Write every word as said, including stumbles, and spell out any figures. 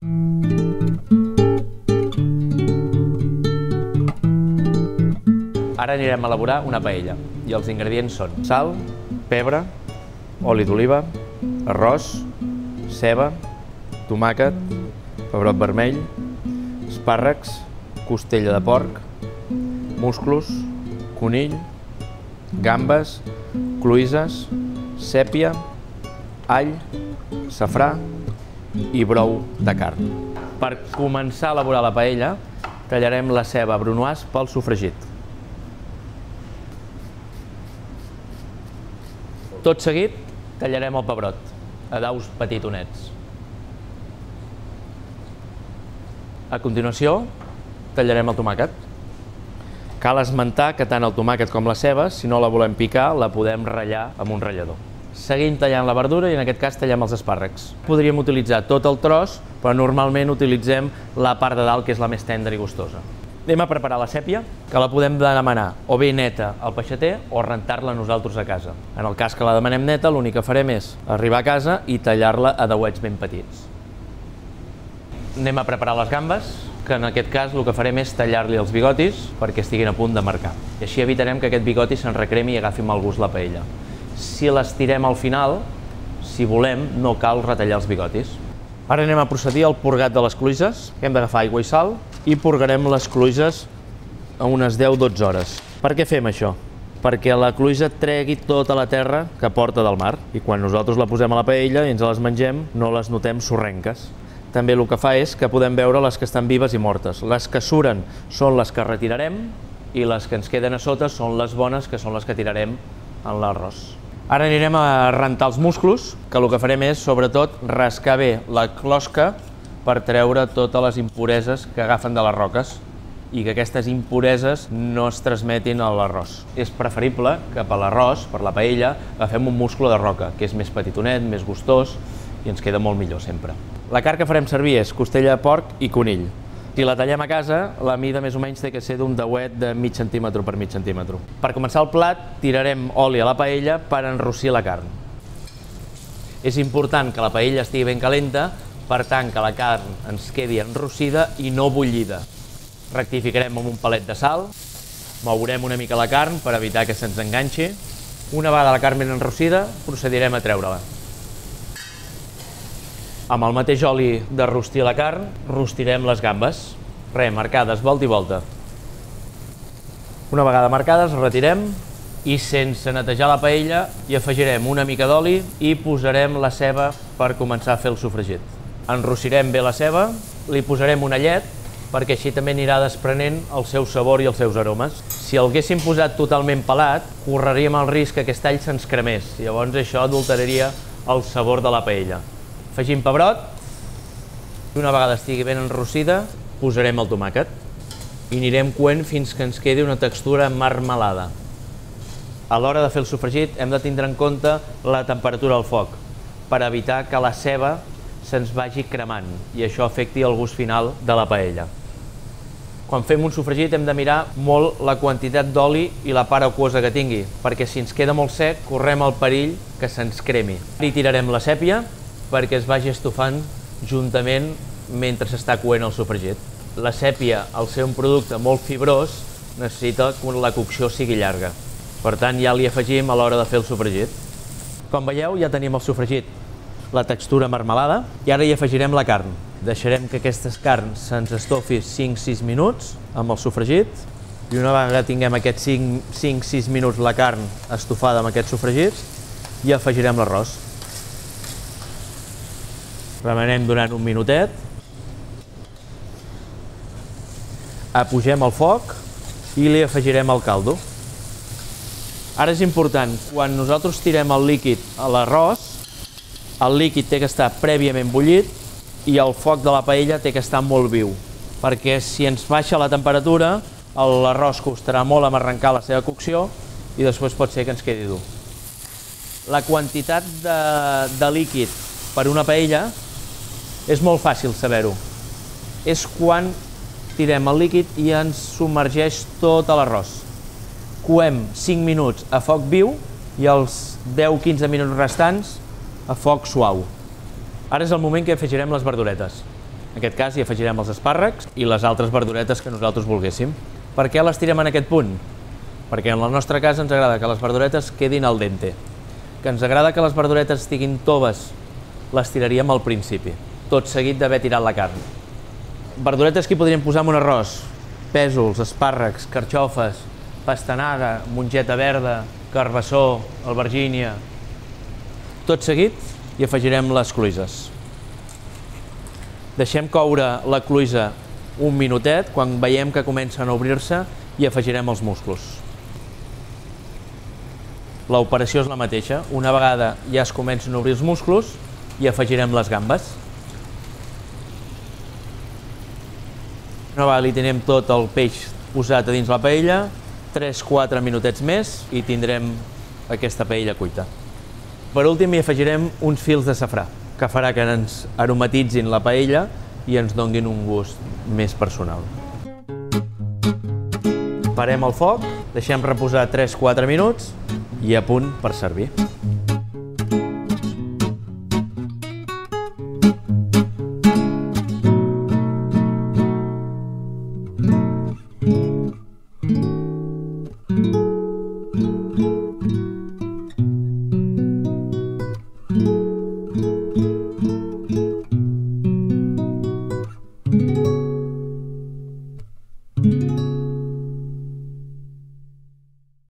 Ara anirem a elaborar una paella i els ingredients són sal, pebre, oli d'oliva, arròs, ceba, tomàquet, pebrot vermell, espàrrecs, costella de porc, musclos, conill, gambes, cloïsses, sèpia, all, safrà i brou de carn. Per començar a elaborar la paella, tallarem la ceba brunoise pel sofregit. Tot seguit, tallarem el pebrot, a daus petitonets. A continuació, tallarem el tomàquet. Cal esmentar que tant el tomàquet com la ceba, si no la volem picar, la podem ratllar amb un ratllador. Seguim tallant la verdura i en aquest cas tallem els espàrrecs. Podríem utilitzar tot el tros, però normalment utilitzem la part de dalt, que és la més tendra i gustosa. Anem a preparar la sèpia, que la podem demanar o bé neta al peixater o rentar-la nosaltres a casa. En el cas que la demanem neta, l'únic que farem és arribar a casa i tallar-la a dauets ben petits. Anem a preparar les gambes, que en aquest cas el que farem és tallar-li els bigotis perquè estiguin a punt de marcar. I així evitarem que aquest bigoti se'n recremi i agafi mal gust la paella. Si les tirem al final, si volem, no cal retallar els bigotis. Ara anem a procedir al purgat de les cloïsses. Hem d'agafar aigua i sal i purgarem les cloïsses a unes deu a dotze hores. Per què fem això? Perquè la cloïssa tregui tota la terra que porta del mar i quan nosaltres la posem a la paella i ens les mengem no les notem sorrenques. També el que fa és que podem veure les que estan vives i mortes. Les que suren són les que retirarem i les que ens queden a sota són les bones, que són les que tirarem en l'arròs. Ara anirem a rentar els musclos, que el que farem és, sobretot, rascar bé la closca per treure totes les impureses que agafen de les roques i que aquestes impureses no es transmetin a l'arròs. És preferible que per l'arròs, per la paella, agafem un musclo de roca, que és més petitonet, més gustós i ens queda molt millor sempre. La carn que farem servir és costella de porc i conill. Si la tallem a casa, la mida més o menys té que ser d'un dauet de mig centímetre per mig centímetre. Per començar el plat, tirarem oli a la paella per enrossir la carn. És important que la paella estigui ben calenta, per tant que la carn ens quedi enrossida i no bullida. Rectificarem amb un palet de sal, mourem una mica la carn per evitar que se'ns enganxi. Una vegada la carn ben enrossida, procedirem a treure-la. Amb el mateix oli de rostir la carn, rostirem les gambes, re, marcades volta i volta. Una vegada marcades, retirem i sense netejar la paella hi afegirem una mica d'oli i posarem la ceba per començar a fer el sofregit. Enrossirem bé la ceba, li posarem un allet perquè així també anirà desprenent el seu sabor i els seus aromes. Si el haguéssim posat totalment pelat, correríem el risc que aquest all se'ns cremés, llavors això adulteraria el sabor de la paella. Afegim pebrot i una vegada estigui ben enrossida posarem el tomàquet i anirem coent fins que ens quedi una textura marmelada. A l'hora de fer el sofregit hem de tindre en compte la temperatura al foc per evitar que la ceba se'ns vagi cremant i això afecti el gust final de la paella. Quan fem un sofregit hem de mirar molt la quantitat d'oli i la part aquosa que tingui perquè si ens queda molt sec correm el perill que se'ns cremi. Hi tirarem la sèpia perquè es vagi estofant juntament mentre s'està coent el sofregit. La sèpia, al ser un producte molt fibrós, necessita que la cocció sigui llarga. Per tant, ja li afegim a l'hora de fer el sofregit. Com veieu, ja tenim el sofregit, la textura marmelada, i ara hi afegirem la carn. Deixarem que aquestes carns se'ns estofi cinc a sis minuts amb el sofregit, i una vegada tinguem aquests cinc a sis minuts la carn estofada amb aquest sofregit, i afegirem l'arròs. Remenem durant un minutet, apugem el foc i li afegirem el caldo. Ara és important, quan nosaltres tirem el líquid a l'arròs, el líquid té que estar prèviament bullit i el foc de la paella té que estar molt viu, perquè si ens baixa la temperatura, l'arròs costarà molt amb arrencar la seva cocció i després pot ser que ens quedi dur. La quantitat de, de líquid per una paella és molt fàcil saber-ho. És quan tirem el líquid i ens submergeix tot l'arròs. Coem cinc minuts a foc viu i els deu a quinze minuts restants a foc suau. Ara és el moment que afegirem les verduretes. En aquest cas hi afegirem els espàrrecs i les altres verduretes que nosaltres volguéssim. Per què les tirem en aquest punt? Perquè en la nostra casa ens agrada que les verduretes quedin al dente. Que ens agrada que les verduretes estiguin toves, les tiraríem al principi, tot seguit d'haver tirat la carn. Verduretes que hi podríem posar en un arròs: pèsols, espàrrecs, carxofes, pastanaga, mongeta verda, carbassó, albergínia. Tot seguit hi afegirem les cloïsses. Deixem coure la cloïssa un minutet, quan veiem que comencen a obrir-se hi afegirem els musclos. L'operació és la mateixa, una vegada ja es comencen a obrir els musclos hi afegirem les gambes. Una vegada li tenim tot el peix posat a dins la paella, tres quatre minutets més i tindrem aquesta paella cuita. Per últim hi afegirem uns fils de safrà, que farà que ens aromatitzin la paella i ens donguin un gust més personal. Parem el foc, deixem reposar tres quatre minuts i a punt per servir.